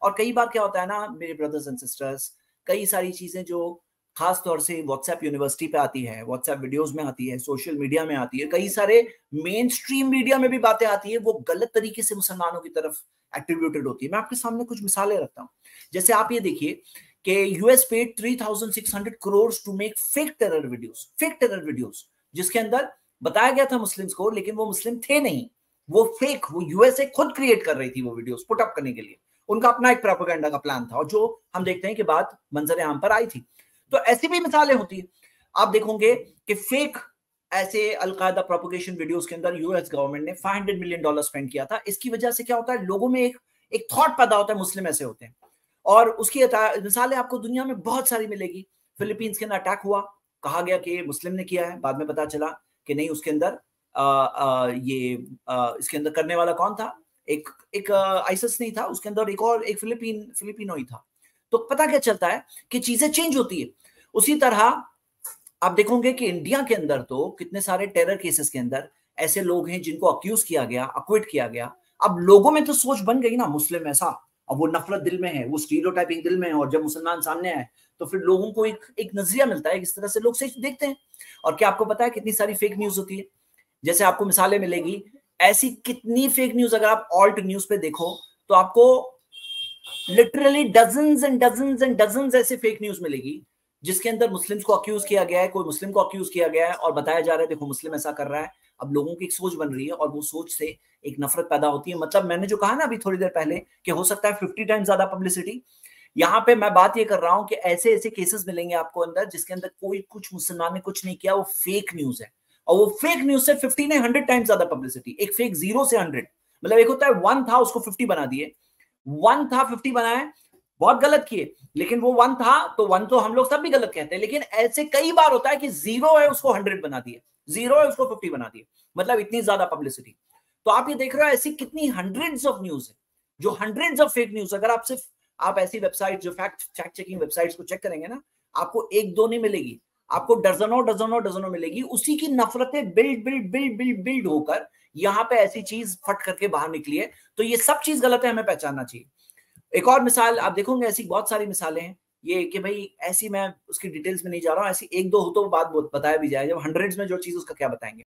और कई बार क्या होता है ना मेरे ब्रदर्स एंड सिस्टर्स, कई सारी चीजें जो खास तौर से व्हाट्सएप यूनिवर्सिटी पे आती है, व्हाट्सएप वीडियोस में आती है, सोशल मीडिया में आती है, कई सारे मेन स्ट्रीम मीडिया में भी बातें आती है, वो गलत तरीके से मुसलमानों की तरफ एट्रीब्यूटेड होती है। मैं आपके सामने कुछ मिसालें रखता हूँ। जैसे आप ये देखिए कि US paid 3,600 crore to make fake terror videos, जिसके अंदर बताया गया था मुस्लिम्स को, लेकिन वो मुस्लिम थे नहीं, वो फेक, वो यूएसए खुद क्रिएट कर रही थी वो वीडियोस पुट अप करने के लिए। उनका अपना एक प्रोपेगेंडा का प्लान था, और जो हम देखते हैं कि बात मंजर आम पर आई थी। तो ऐसी भी मिसालें होती है। आप देखोगे कि फेक ऐसे अलकायदा प्रोपोगेशन वीडियोस के अंदर यूएस गवर्नमेंट ने $500 मिलियन स्पेंड किया था। इसकी वजह से क्या होता है, लोगों में एक थॉट पैदा होता है मुस्लिम ऐसे होते हैं, और उसकी मिसालें आपको दुनिया में बहुत सारी मिलेगी। फिलीपींस के अंदर अटैक हुआ, कहा गया कि मुस्लिम ने किया है, बाद में पता चला कि नहीं, उसके अंदर इसके अंदर करने वाला कौन था, एक आइसिस नहीं था, उसके अंदर एक फिलिपिनो ही था। तो पता क्या चलता है कि चीजें चेंज होती है। उसी तरह आप देखोगे कि इंडिया के अंदर तो कितने सारे टेरर केसेस के अंदर ऐसे लोग हैं जिनको अक्यूज किया गया, अक्विट किया गया। अब लोगों में तो सोच बन गई ना मुस्लिम ऐसा, अब वो नफरत दिल में है, वो स्टीरियोटाइपिंग दिल में है, और जब मुसलमान सामने आए तो फिर लोगों को एक नजरिया मिलता है, किस तरह से लोग सच देखते हैं। और क्या आपको पता है कितनी सारी फेक न्यूज होती है? जैसे आपको मिसालें मिलेगी ऐसी, कितनी फेक न्यूज, अगर आप ऑल्ट न्यूज पे देखो तो आपको literally dozens and dozens and dozens ऐसे फेक न्यूज मिलेगी जिसके अंदर मुस्लिम्स को अक्यूज किया गया है, कोई मुस्लिम को अक्यूज किया गया है और बताया जा रहा है देखो मुस्लिम ऐसा कर रहा है। अब लोगों की एक सोच बन रही है, और वो सोच से एक नफरत पैदा होती है। मतलब मैंने जो कहा ना अभी थोड़ी देर पहले कि हो सकता है 50 टाइम्स ज्यादा पब्लिसिटी, यहाँ पे मैं बात ये कर रहा हूं कि ऐसे ऐसे केसेस मिलेंगे आपको अंदर जिसके अंदर कोई कुछ मुसलमान ने कुछ नहीं किया, वो फेक न्यूज है, और वो फेक न्यूज से 50 ने 100 टाइम्स ज्यादा पब्लिसिटी। एक फेक 0 से 100, मतलब एक होता है 1 था उसको 50 बना दिए, 1 था 50 बनाए, बहुत गलत किए, लेकिन वो 1 था तो 1 तो हम लोग सब भी गलत कहते हैं, लेकिन ऐसे कई बार होता है कि 0 है उसको 100 बना दिए, 0 है उसको 50 बना दिए, मतलब इतनी ज्यादा पब्लिसिटी। तो आप ये देख रहे हो ऐसी कितनी हंड्रेड्स ऑफ न्यूज है, जो हंड्रेड्स ऑफ फेक न्यूज। अगर आप ऐसी वेबसाइट जो फैक्ट चेकिंग वेबसाइट्स को चेक करेंगे ना, आपको एक दो नहीं मिलेगी, आपको डजनों डजनों डजनों मिलेगी। उसी की नफरतें build build build build build होकर यहाँ पे ऐसी चीज फट करके बाहर निकली है। तो ये सब चीज गलत है, हमें पहचानना चाहिए। एक और मिसाल आप देखोगे, ऐसी बहुत सारी मिसालें हैं ये कि भाई ऐसी, मैं उसकी डिटेल्स में नहीं जा रहा हूँ, ऐसी एक दो हो तो बात बताया भी जाए, जब हंड्रेड्स में जो चीज उसका क्या बताएंगे।